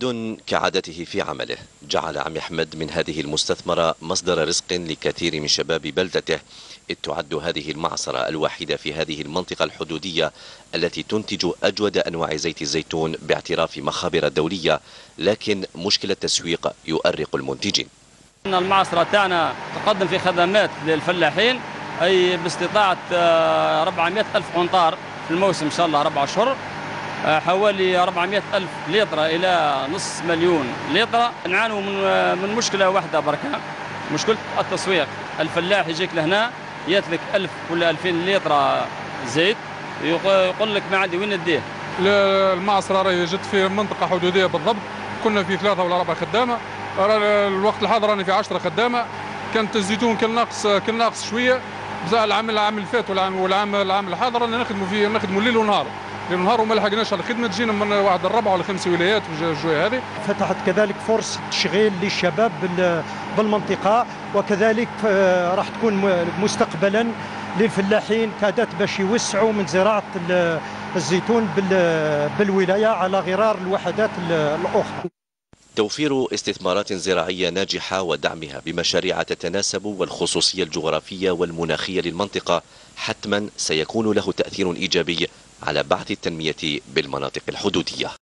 جد كعادته في عمله جعل عم أحمد من هذه المستثمرة مصدر رزق لكثير من شباب بلدته، إذ تعد هذه المعصرة الوحيدة في هذه المنطقة الحدودية التي تنتج أجود أنواع زيت الزيتون باعتراف مخابر دولية، لكن مشكلة التسويق يؤرق المنتجين. المعصرة تاعنا تقدم في خدمات للفلاحين، أي باستطاعة 400 ألف قنطار في الموسم إن شاء الله 4 أشهر، حوالي 400 ألف لتر إلى نصف مليون لتر. نعانوا من مشكلة واحدة بركة، مشكلة التسويق. الفلاح يجيك لهنا يتلك 1000 ولا 2000 لتر زيت، يقول لك ما عندي وين نديه. المعصرة راهي جت في منطقة حدودية بالضبط، كنا في 3 ولا 4 خدامة، الوقت الحاضر راني في 10 خدامة. كانت الزيتون كان ناقص شوية، بزاف العام اللي فات والعام الحاضر رانا نخدموا ليل ونهار وما لحقناش على الخدمه. تجينا من واحد 4 ولا 5 ولايات في الجويه هذه. فتحت كذلك فرص تشغيل للشباب بالمنطقه، وكذلك راح تكون مستقبلا للفلاحين كادت باش يوسعوا من زراعه الزيتون بالولايه على غرار الوحدات الاخرى. توفير استثمارات زراعية ناجحة ودعمها بمشاريع تتناسب والخصوصية الجغرافية والمناخية للمنطقة حتما سيكون له تأثير إيجابي على بعث التنمية بالمناطق الحدودية.